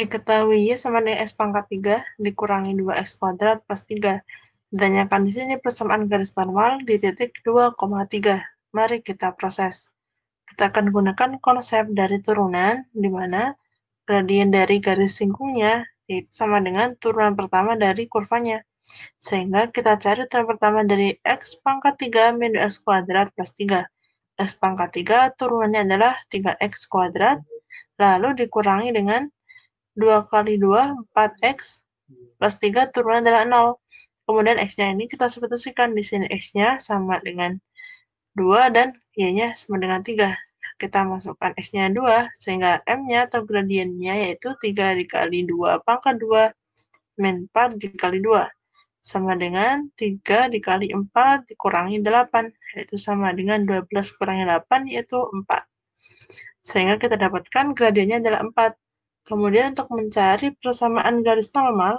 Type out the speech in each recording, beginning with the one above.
Diketahui Y sama dengan X pangkat 3 dikurangi 2X kuadrat plus 3. Ditanyakan di sini persamaan garis normal di titik 2,3. Mari kita proses. Kita akan gunakan konsep dari turunan, di mana gradien dari garis singkungnya yaitu sama dengan turunan pertama dari kurvanya. Sehingga kita cari turunan pertama dari X pangkat 3 min 2X kuadrat plus 3. X pangkat 3 turunannya adalah 3X kuadrat, lalu dikurangi dengan 2 kali 2, 4X, plus 3 turunannya adalah 0. Kemudian X-nya ini kita substitusikan. Di sini X-nya sama dengan 2 dan Y-nya sama dengan 3. Kita masukkan X-nya 2, sehingga M-nya atau gradiennya yaitu 3 dikali 2 pangkat 2 min 4 dikali 2. Sama dengan 3 dikali 4 dikurangi 8, yaitu sama dengan 12 kurangi 8, yaitu 4. Sehingga kita dapatkan gradiennya adalah 4. Kemudian untuk mencari persamaan garis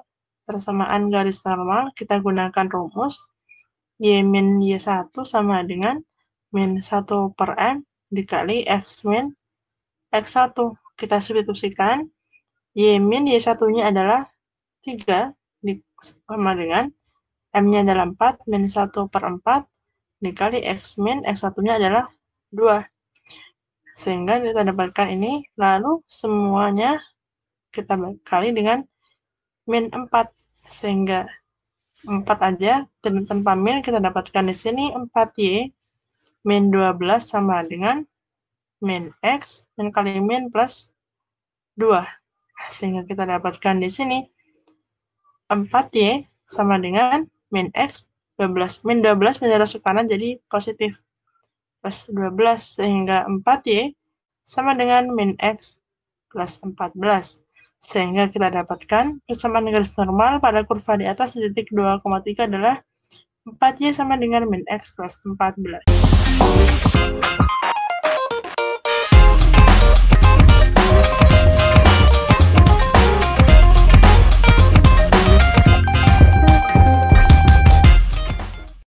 normal, kita gunakan rumus Y min Y1 sama dengan min 1 per M dikali X min X1. Kita substitusikan. Y min Y1-nya adalah 3 sama dengan M-nya adalah 4 min 1 per 4 dikali X min X1-nya adalah 2. Sehingga kita dapatkan ini, lalu semuanya kita kali dengan min 4. Sehingga 4 aja, dan tanpa min kita dapatkan di sini 4Y min 12 sama dengan min X min kali min plus 2. Sehingga kita dapatkan di sini 4Y sama dengan min X 12. Min 12 menjadi ke kanan jadi positif. Plus 12, sehingga 4Y sama dengan min X plus 14. Sehingga kita dapatkan persamaan garis normal pada kurva di atas di titik 2,3 adalah 4Y sama dengan min X plus 14.